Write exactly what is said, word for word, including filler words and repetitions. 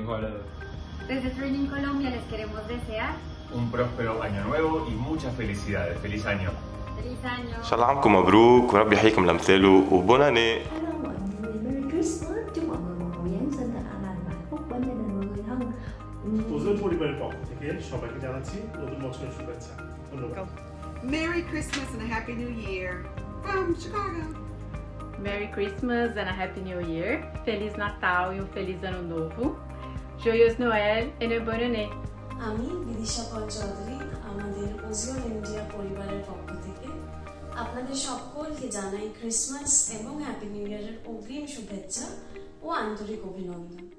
Ecuador. Desde Training Colombia les queremos desear un próspero año nuevo y muchas felicidades. Feliz año. feliz año. إن شاء الله عامكم مبروك ورب يحييكم لأمثاله وبوناني. Hello mọi người, Merry Christmas. Chúc mọi người một mùa Giáng sinh thật an lành và hạnh phúc bên gia đình và người thân. 도전 পরিবারের পক্ষ থেকে সবাইকে জানাচ্ছি নতুন বছরের শুভেচ্ছা। ধন্যবাদ। Merry Christmas and a Happy New Year from Chicago. Merry Christmas and a Happy New Year. Feliz Natal e um Feliz Ano Novo. Joyeux Noël et une bonne année. আমি বিদিশা পল চৌধুরী আমাদের ওজিওন ইন্ডিয়া পরিবারের পক্ষ থেকে আপনাদের সকলকে জানাই ক্রিসমাস এবং happy new ইয়ারের অগ্রিম শুভেচ্ছা ও আন্তরিক অভিনন্দন।